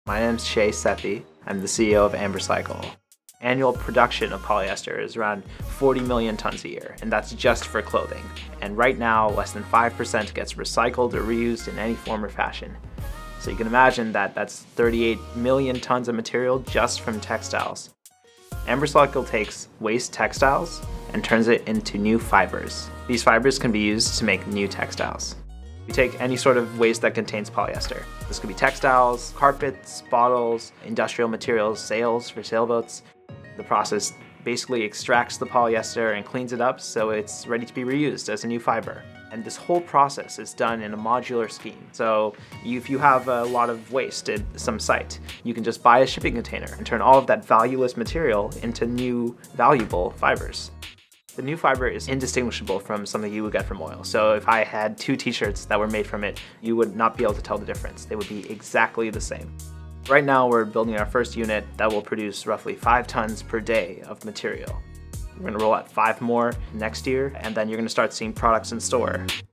My name is Shay Seppi. I'm the CEO of Ambercycle. Annual production of polyester is around 40 million tons a year, and that's just for clothing. And right now, less than 5% gets recycled or reused in any form or fashion. So you can imagine that that's 38 million tons of material just from textiles. Ambercycle takes waste textiles and turns it into new fibers. These fibers can be used to make new textiles. We take any sort of waste that contains polyester. This could be textiles, carpets, bottles, industrial materials, sails for sailboats. The process basically extracts the polyester and cleans it up so it's ready to be reused as a new fiber. And this whole process is done in a modular scheme. So if you have a lot of waste at some site, you can just buy a shipping container and turn all of that valueless material into new valuable fibers. The new fiber is indistinguishable from something you would get from oil. So if I had 2 t-shirts that were made from it, you would not be able to tell the difference. They would be exactly the same. Right now, we're building our first unit that will produce roughly 5 tons per day of material. We're going to roll out 5 more next year, and then you're going to start seeing products in store.